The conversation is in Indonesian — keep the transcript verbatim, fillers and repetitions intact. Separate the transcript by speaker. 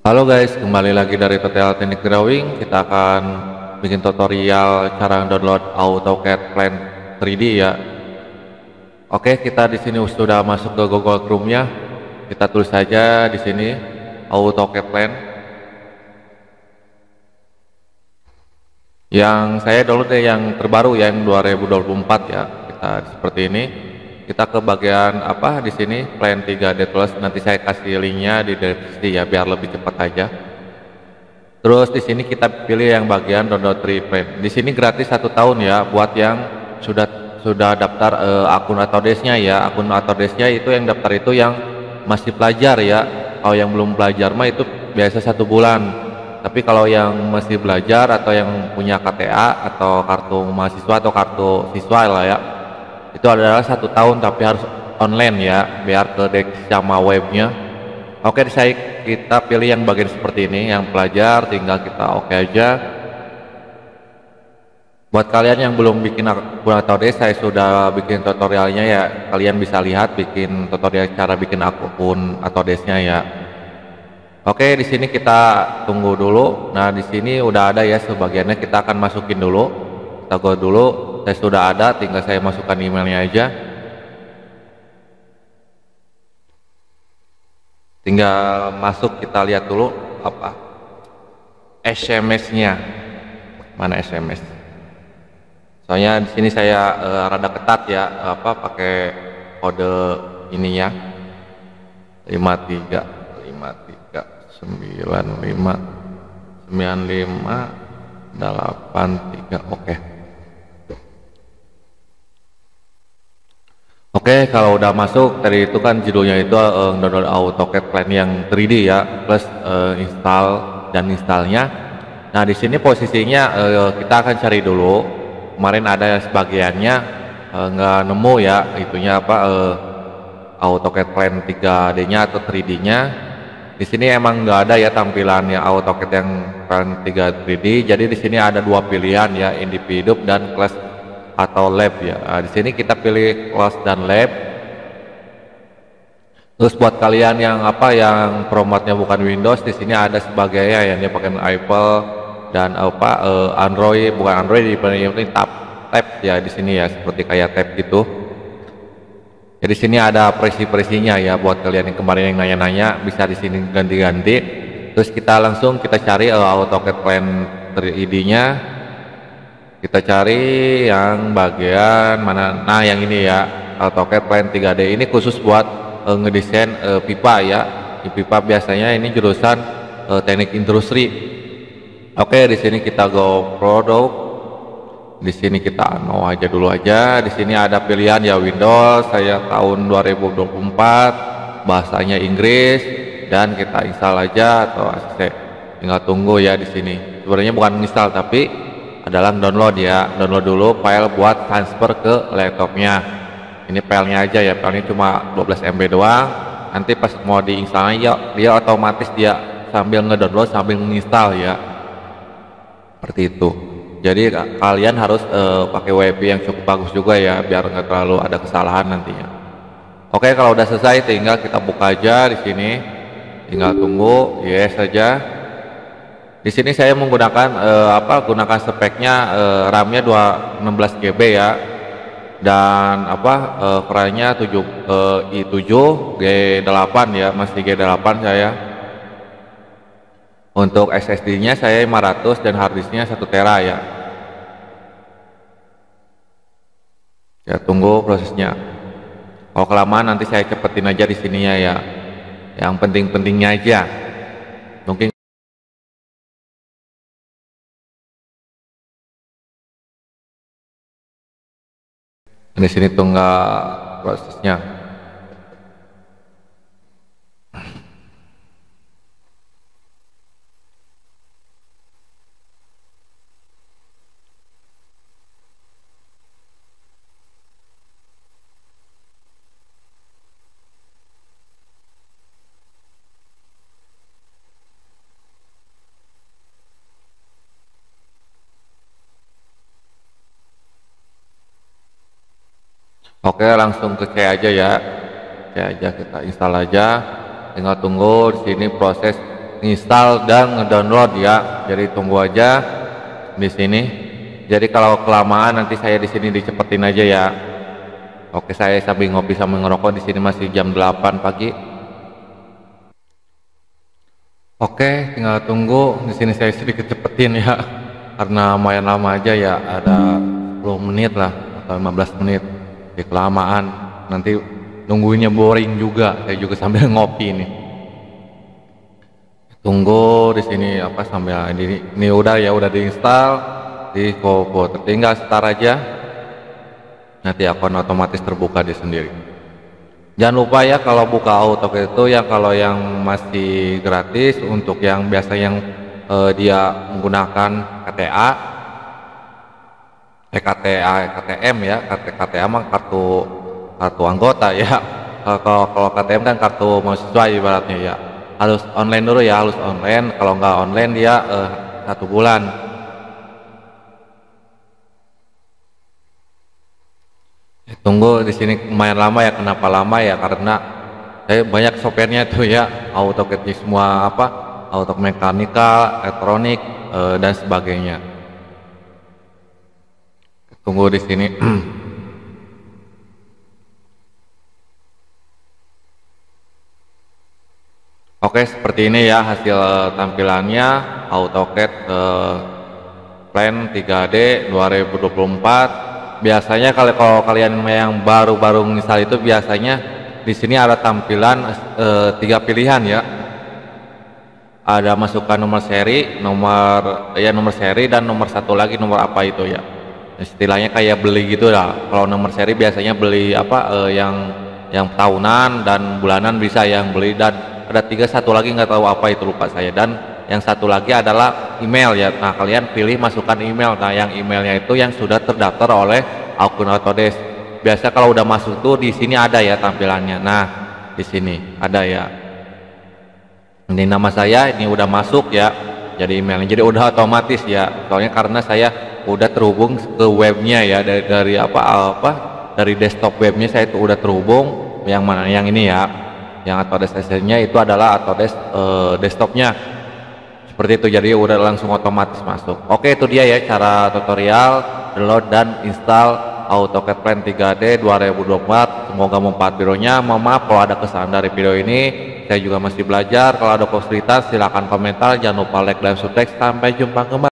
Speaker 1: Halo guys, kembali lagi dari Tutorial Teknik Drawing. Kita akan bikin tutorial cara download AutoCAD Plan tiga D ya. Oke, kita di sini sudah masuk ke Google Chrome-nya. Kita tulis saja di sini AutoCAD Plan. Yang saya download yang terbaru yang dua ribu dua puluh empat ya. Kita seperti ini. Kita ke bagian apa di sini Plan tiga D Plus, nanti saya kasih linknya di deskripsi ya biar lebih cepat aja. Terus di sini kita pilih yang bagian download free plan. Di sini gratis satu tahun ya buat yang sudah sudah daftar eh, akun Autodesk-nya ya. Akun Autodesk-nya itu yang daftar itu yang masih pelajar ya. Kalau yang belum belajar mah itu biasa satu bulan. Tapi kalau yang masih belajar atau yang punya K T A atau kartu mahasiswa atau kartu siswa lah ya, itu adalah satu tahun tapi harus online ya biar ke Dex sama webnya. Oke, saya kita pilih yang bagian seperti ini yang pelajar, tinggal kita oke aja. Buat kalian yang belum bikin akun Autodesk, saya sudah bikin tutorialnya ya, kalian bisa lihat bikin tutorial cara bikin akun Autodesk-nya ya. Oke, di sini kita tunggu dulu. Nah, di sini udah ada ya sebagiannya, kita akan masukin dulu. Kita go dulu. Saya sudah ada, tinggal saya masukkan emailnya aja. Tinggal masuk, kita lihat dulu apa S M S-nya. Mana S M S? Soalnya di sini saya uh, rada ketat ya, apa pakai kode ini ya. lima tiga lima tiga sembilan lima sembilan lima delapan tiga. Oke. Oke, kalau udah masuk tadi itu kan judulnya itu uh, download AutoCAD Plan yang tiga D ya, plus uh, install dan installnya. Nah, di sini posisinya uh, kita akan cari dulu. Kemarin ada sebagiannya uh, nggak nemu ya, itunya apa uh, AutoCAD Plan tiga D-nya atau tiga D-nya. Di sini emang nggak ada ya tampilannya AutoCAD yang Plan tiga D. Jadi di sini ada dua pilihan ya, individu dan class atau lab ya. Nah, di sini kita pilih class dan lab. Terus buat kalian yang apa yang formatnya bukan Windows, di sini ada sebagainya yang dia pakai Apple dan apa eh, Android, bukan Android di ini tab tab ya di sini ya, seperti kayak tab gitu. Jadi di sini ada presi-presinya ya buat kalian yang kemarin yang nanya-nanya, bisa di sini ganti-ganti. Terus kita langsung kita cari uh, AutoCAD Plan tiga D-nya. Kita cari yang bagian mana? Nah, yang ini ya, AutoCAD Plan tiga D ini khusus buat uh, ngedesain uh, pipa ya. Di pipa biasanya ini jurusan uh, teknik industri. Oke, di sini kita go product. Di sini kita no aja dulu aja. Di sini ada pilihan ya Windows. Saya tahun dua ribu dua puluh empat, bahasanya Inggris, dan kita install aja atau A C C. Tinggal tunggu ya di sini. Sebenarnya bukan install tapi adalah download ya, download dulu file buat transfer ke laptopnya. Ini filenya aja ya, filenya cuma dua belas M B doang. Nanti pas mau diinstal ya, dia otomatis dia sambil ngedownload sambil menginstal ya, seperti itu. Jadi kalian harus uh, pakai W P yang cukup bagus juga ya, biar nggak terlalu ada kesalahan nantinya. Oke, kalau udah selesai tinggal kita buka aja di sini, tinggal tunggu yes saja. Di sini saya menggunakan eh, apa gunakan speknya eh, RAM-nya enam belas G B ya, dan apa eh, V R-nya tujuh eh, i tujuh G delapan ya, masih G delapan saya. Untuk S S D-nya saya lima ratus dan hard disk-nya satu tera ya. Ya, tunggu prosesnya. Kalau kelamaan nanti saya cepetin aja di sininya ya. Yang penting-pentingnya aja. Mungkin di sini tunggu prosesnya. Oke, langsung ke C aja ya. C aja kita install aja. Tinggal tunggu di sini proses install dan ngedownload ya. Jadi tunggu aja di sini. Jadi kalau kelamaan nanti saya di sini dicepetin aja ya. Oke, saya sambil ngopi sambil ngerokok. Di sini masih jam delapan pagi. Oke, tinggal tunggu. Di sini saya sedikit cepetin ya, karena lumayan lama aja ya, ada sepuluh menit lah atau lima belas menit. Di kelamaan nanti nungguinnya boring juga. Saya juga sambil ngopi nih. Tunggu di sini apa sambil ini, ini udah ya udah diinstal di komputer, tinggal start aja, nanti akun otomatis terbuka di sendiri. Jangan lupa ya kalau buka AutoCAD itu ya, kalau yang masih gratis, untuk yang biasa yang eh, dia menggunakan K T A, eh, K T A, K T M ya, K T A mah kartu kartu anggota ya. Kalau kalau K T M kan kartu mahasiswa ibaratnya ya. Harus online dulu ya, harus online. Kalau nggak online dia eh, satu bulan. Tunggu di sini lumayan lama ya. Kenapa lama ya? Karena eh, banyak softwarenya tuh ya, AutoCAD semua apa, auto mekanikal, elektronik eh, dan sebagainya. Tunggu di sini. Oke, seperti ini ya hasil tampilannya AutoCAD eh, Plan tiga D dua ribu dua puluh empat. Biasanya kalau kalau kalian yang baru-baru misal itu biasanya di sini ada tampilan eh, tiga pilihan ya. Ada masukkan nomor seri, nomor ya nomor seri dan nomor satu lagi nomor apa itu ya. Istilahnya kayak beli gitu lah. Kalau nomor seri biasanya beli apa eh, yang yang tahunan dan bulanan bisa yang beli, dan ada tiga satu lagi nggak tahu apa itu, lupa saya, dan yang satu lagi adalah email ya. Nah kalian pilih masukkan email. Nah yang emailnya itu yang sudah terdaftar oleh akun Autodesk. Biasa kalau udah masuk tuh di sini ada ya tampilannya. Nah di sini ada ya, ini nama saya, ini udah masuk ya, jadi emailnya, jadi udah otomatis ya, soalnya karena saya udah terhubung ke webnya ya, dari dari apa apa dari desktop webnya saya itu udah terhubung. Yang mana yang ini ya, yang Autodesk nya itu adalah Autodesk eh, desktopnya seperti itu, jadi udah langsung otomatis masuk. Oke, itu dia ya cara tutorial download dan install AutoCAD Plan tiga D dua ribu dua puluh empat. Semoga membantu videonya. Mohon maaf kalau ada kesalahan dari video ini, saya juga masih belajar. Kalau ada kesulitan silahkan komentar, jangan lupa like dan subscribe. Sampai jumpa kembali.